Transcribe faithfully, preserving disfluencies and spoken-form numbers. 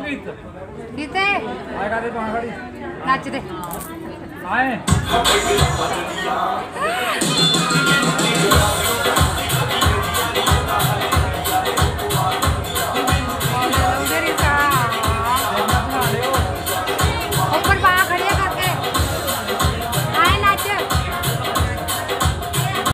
गीत किते आएगा दे तो खड़ी नाच दे आए